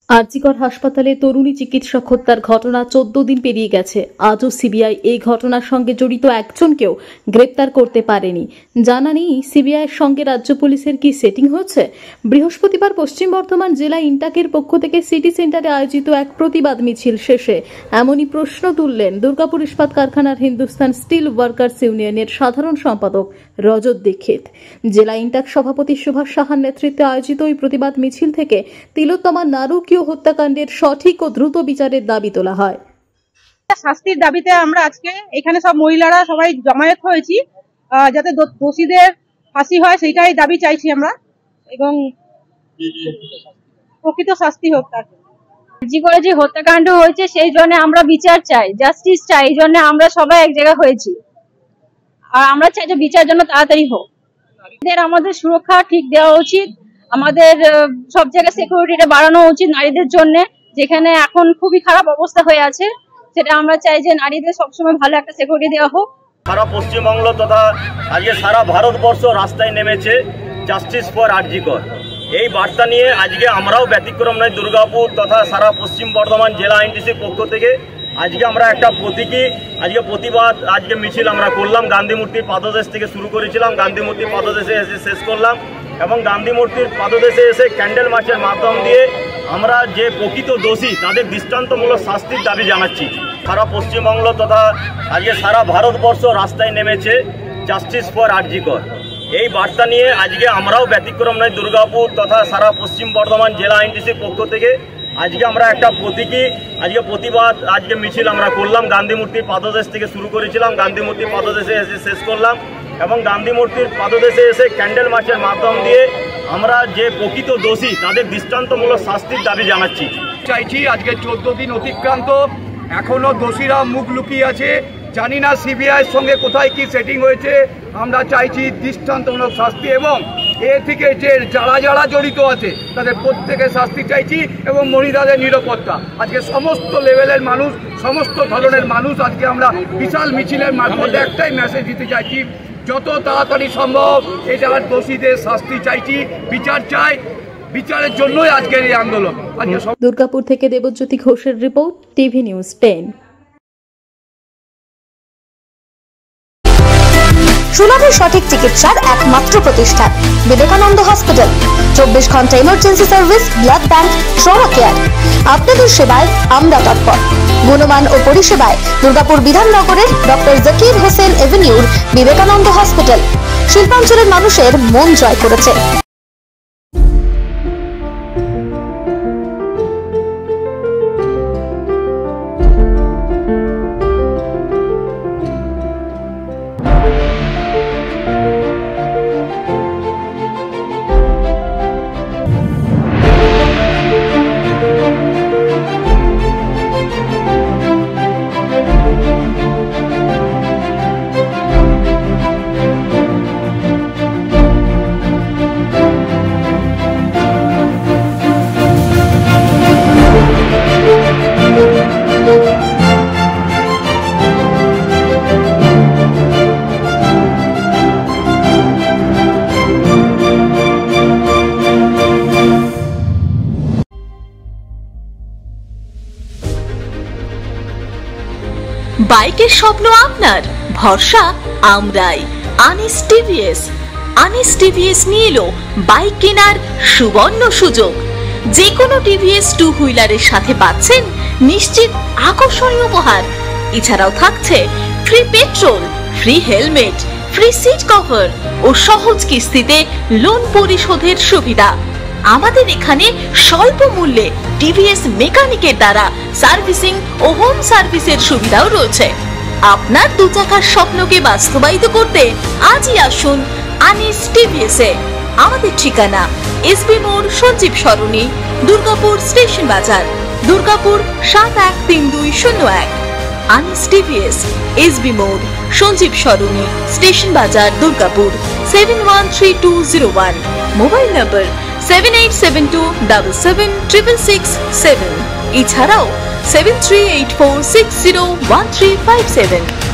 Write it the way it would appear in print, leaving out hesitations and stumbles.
আরজিকর হাসপাতালে তরুণী চিকিৎসক হত্যার ঘটনা 14 দিন পেরিয়ে গেছে। আজও সিবিআই এই ঘটনার সঙ্গে জড়িত একজনকেও গ্রেপ্তার করতে পারেনি। জানা নেই সিবিআইয়ের সঙ্গে রাজ্য পুলিশের কি সেটিং হচ্ছে। বৃহস্পতিবার পশ্চিম বর্ধমান জেলা ইন্টাকের পক্ষ থেকে সিটি সেন্টারে আয়োজিত এক প্রতিবাদ মিছিল শেষে এমনই প্রশ্ন তুললেন দুর্গাপুর ইস্পাত কারখানার হিন্দুস্তান স্টিল ওয়ার্কার্স ইউনিয়নের সাধারণ সম্পাদক রজত দীক্ষিত। জেলা ইন্টাক সভাপতি সুভাষ সাহার নেতৃত্বে আয়োজিত ওই প্রতিবাদ মিছিল থেকে তিলোত্তমা নারকীয় হত্যাকাণ্ডের সঠিক ও দ্রুত বিচারের দাবি তোলা হয়। শাস্তির দাবিতে আমরা আজকে এখানে সব মহিলারা সবাই জমায়েত হয়েছি, যাতে দোষীদের ফাঁসি হয় সেইটাই দাবি চাইছি আমরা, এবং প্রকৃত শাস্তি হোক। করে যে হত্যাকাণ্ড হয়েছে সেই জন্য আমরা বিচার চাই, জাস্টিস চাই, এই জন্য আমরা সবাই এক জায়গায় হয়েছি। আর আমরা চাই যে বিচার জন্য তাড়াতাড়ি হোক। আমাদের সুরক্ষা ঠিক দেওয়া উচিত, আমাদের সব জায়গায় সিকিউরিটিটা বাড়ানো উচিত নারীদের জন্য, যেখানে এখন খুবই খারাপ অবস্থা হয়ে আছে। সেটা আমরা চাই যে নারীদের সবসময় ভালো একটা সিকিউরিটি দেওয়া হোক। সারা পশ্চিমবঙ্গ তথা আজকে সারা ভারতবর্ষ রাস্তায় নেমেছে জাস্টিস ফর আরজিকর। এই বার্তা নিয়ে আজকে আমরাও ব্যতিক্রম নয়, দুর্গাপুর তথা সারা পশ্চিম বর্ধমান জেলা আইনটিসির পক্ষ থেকে আজকে আমরা একটা প্রতিবাদ মিছিল আমরা করলাম। গান্ধী মূর্তির পাদদেশ থেকে শুরু করেছিলাম, গান্ধী মূর্তির পাদদেশে এসে শেষ করলাম, এবং গান্ধী মূর্তির পাদদেশে এসে ক্যান্ডেল মার্চের মাধ্যম দিয়ে আমরা যে প্রকৃত দোষী তাদের দৃষ্টান্তমূলক শাস্তির দাবি জানাচ্ছি। সারা পশ্চিমবঙ্গ তথা আজকে সারা ভারতবর্ষ রাস্তায় নেমেছে জাস্টিস ফর আরজিকর। এই বার্তা নিয়ে আজকে আমরাও ব্যতিক্রম নয়, দুর্গাপুর তথা সারা পশ্চিম বর্ধমান জেলা আইনটিসির পক্ষ থেকে আজকে আমরা একটা প্রতিবাদ মিছিল আমরা করলাম। গান্ধী মূর্তির পাদদেশ থেকে শুরু করেছিলাম, গান্ধী মূর্তির পাদদেশে এসে শেষ করলাম, এবং গান্ধী মূর্তির পাদদেশে এসে ক্যান্ডেল মার্চের মাধ্যম দিয়ে আমরা যে প্রকৃত দোষী তাদের দৃষ্টান্তমূলক শাস্তির দাবি জানাচ্ছি। চাইছি আজকে 14 দিন অতিক্রান্ত, এখনো দোষীরা মুখ লুকিয়ে আছে। জানি না সিবিআইয়ের সঙ্গে কোথায় কি সেটিং হয়েছে। আমরা চাইছি দৃষ্টান্তমূলক শাস্তি, এবং এ থেকে যে যারা জড়িত আছে তাদের প্রত্যেকের শাস্তি চাইছি, এবং মহিলাদের নিরাপত্তা। আজকে সমস্ত লেভেলের মানুষ, সমস্ত ধরনের মানুষ আজকে আমরা বিশাল মিছিলের মারফতে একটাই মেসেজ দিতে চাইছি, যত তাড়াতাড়ি সম্ভব এটার দোষীদের শাস্তি চাইছি, বিচার চাই। বিচারের জন্যই আজকের এই আন্দোলন। দুর্গাপুর থেকে দেবজ্যোতি ঘোষের রিপোর্ট, টিভি নিউজ 10। সুলভে সঠিক চিকিৎসার একমাত্র প্রতিষ্ঠান বিবেকানন্দ হসপিটাল। 24 ঘন্টা emergency service, blood bank, trauma care. আপনাদের সেবায় আমরা তৎপর। গুণমান ও পরিষেবায় দুর্গাপুর বিধাননগরের ডক্টর জাকির হোসেন এভিনিউর বিবেকানন্দ হসপিটাল শিল্পাঞ্চলের মানুষের মন জয় করেছে। বাইকের স্বপ্ন আপনার, ভরসা আমরাই। আনিস টিভিএস নিয়ে এলো বাইক কেনার সুবর্ণ সুযোগ। যে কোনো টিভিএস 2 হুইলারের সাথে পাচ্ছেন নিশ্চিত আকর্ষণীয় উপহার। এছাড়াও থাকছে free petrol, free helmet, free seat cover ও সহজ কিস্তিতে লোন পরিশোধের সুবিধা। আমাদের এখানে স্বল্প মূল্যে টিভিএস মেকানিকের দ্বারা সার্ভিসিং ও হোম সার্ভিসের সুবিধাও রয়েছে। আপনার 2 চাকার স্বপ্নকে বাস্তবায়িত করতে আজই আসুন আনিস টিভিএসে। আমাদের ঠিকানা এসবি মোড়, সঞ্জীব সরণি, দুর্গাপুর স্টেশন বাজার, দুর্গাপুর 713201। আনিস টিভিএস, এসবি মোড়, সঞ্জীব সরণি, স্টেশন বাজার, দুর্গাপুর 713201। মোবাইল নম্বর 7872776667। এছাড়াও 7384601357।